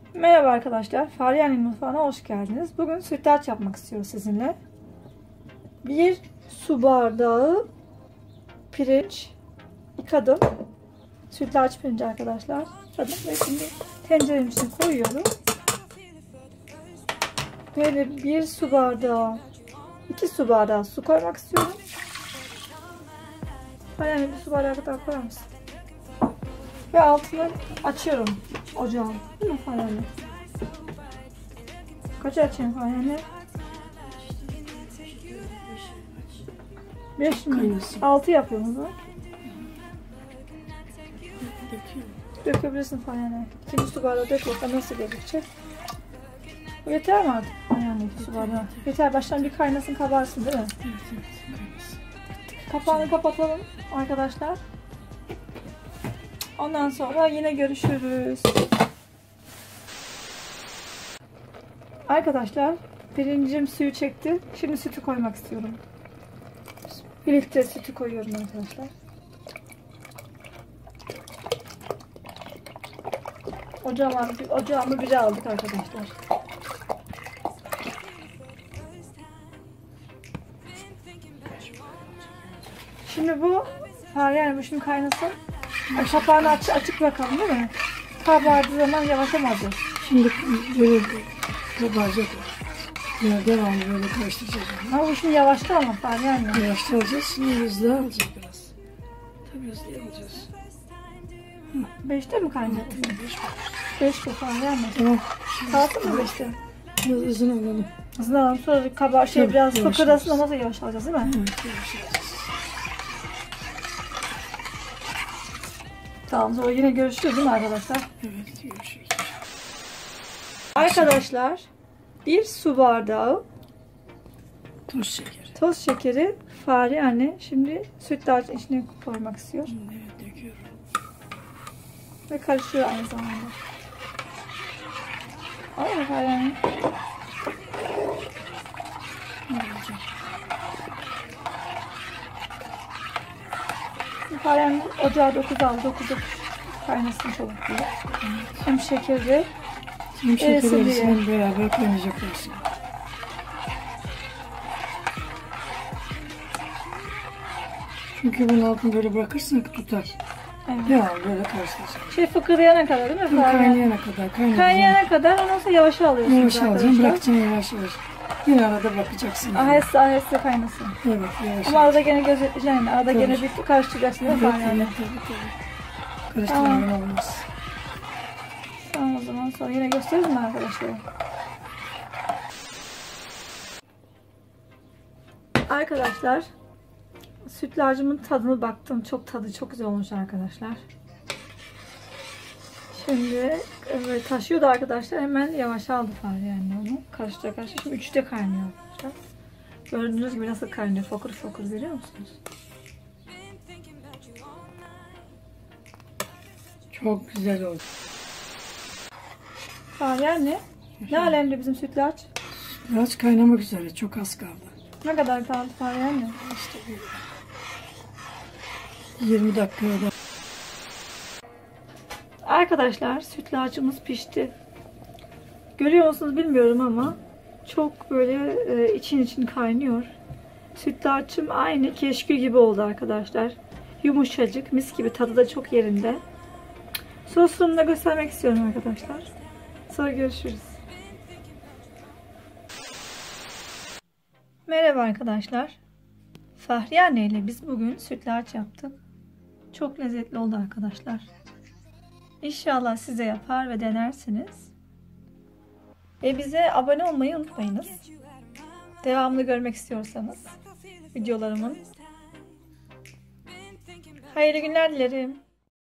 Merhaba arkadaşlar, Fahriye'nin mutfağına hoş geldiniz. Bugün sütlaç yapmak istiyoruz sizinle. 1 su bardağı pirinç yıkadım. Sütlaç pirinci arkadaşlar. Yıkadım ve şimdi tencerenin içine koyuyorum. Böyle 1 su bardağı, 2 su bardağı su koymak istiyorum. Fahriye, 1 su bardağı kadar koyar mısın? Ve altını açıyorum ocağın. Değil mi Fahriye? Kaç açayım Fahriye? 5 mi? 6 yapıyoruz mu? Dökebilirsin Fahriye. 2 su bardağı dök bakalım nasıl gözükecek. Bu yeter mi artık? Yani 2 su bardağı. Yeter, baştan bir kaynasın, kabarsın değil mi? Kapağını kapatalım arkadaşlar. Ondan sonra yine görüşürüz. Arkadaşlar, pirincim suyu çekti. Şimdi sütü koymak istiyorum. Birlikte sütü koyuyorum arkadaşlar. Ocağımı bire aldık arkadaşlar. Şimdi bu Fahriye, bu şimdi kaynasın. Kapağını açık bırakalım değil mi? Kabardığı zaman yavaşlamadı. Şimdi böyle kabaracak. Ya devamlı böyle karıştıracağız. Ama bu şimdi yavaştı ama Fahriye. Yavaşlayacağız. Şimdi hızlı alacağız biraz. Tabii hızlı alacağız. 5'te mi kaynattın? 5 bu Fahriye. Tamam. Kalsın mı 5'te? Biraz hızını alalım. Hızlı alalım. Sonra biraz fıkırdasın ama yavaş alacağız değil mi? Evet, yavaş alacağız. Tamam, sonra yine görüşürüz değil mi arkadaşlar? Evet, görüşürüz. Arkadaşlar, 1 su bardağı Toz şekeri Fahriye anne şimdi sütlacın içine koymak istiyor. Evet, döküyorum. Ve karıştırıyor aynı zamanda. Aynen Fahriye anne. Fahriye anne ocağı 9'a aldı. 9'da kaynasın çabuk diye. Hem şekeri Hem şekeri beraber kaynayacaklar. Çünkü bunun altını böyle bırakırsan tutar. Evet. Devamlı böyle karıştıracağım. Fıkırdayana kadar değil mi Fahriye? Kaynayana kadar. Kaynayana kadar, ondan sonra yavaş alıyorsunuz yavaş arkadaşlar. alacaksın, bırakacaksın yavaş yavaş. Yine arada bakacaksın. Aheste kaynasın. Evet, yavaş. Ama arada gene gözetleyeceksin. Arada gene bir karıştıracaksın değil mi Evet, Fahriye? tabii. Karıştırmadan olmaz. Tamam, o zaman sonra yine gösteririz mi arkadaşlar? Arkadaşlar, sütlacımın tadına baktım. Tadı çok güzel olmuş arkadaşlar. Şimdi böyle taşıyordu arkadaşlar. Hemen yavaş aldı Fahriye anne onu. Karıştıra. Şimdi 3'te kaynıyor arkadaşlar. Gördüğünüz gibi nasıl kaynıyor. Fokur fokur, görüyor musunuz? Çok güzel oldu. Fahriye anne, ne alemde bizim sütlaç? Biraz kaynamak üzere. Çok az kaldı. Ne kadar kaldı Fahriye anne? İşte 20 dakikada. Arkadaşlar, sütlacımız pişti. Görüyor musunuz bilmiyorum ama çok böyle için kaynıyor. Sütlacım aynı keşkül gibi oldu arkadaşlar. Yumuşacık, mis gibi, tadı da çok yerinde. Sosunu da göstermek istiyorum arkadaşlar. Sonra görüşürüz. Merhaba arkadaşlar. Fahriye anne ile biz bugün sütlaç yaptık. Çok lezzetli oldu arkadaşlar. İnşallah siz de yapar ve denersiniz. Ve bize abone olmayı unutmayınız. Devamlı görmek istiyorsanız videolarımın. Hayırlı günler dilerim.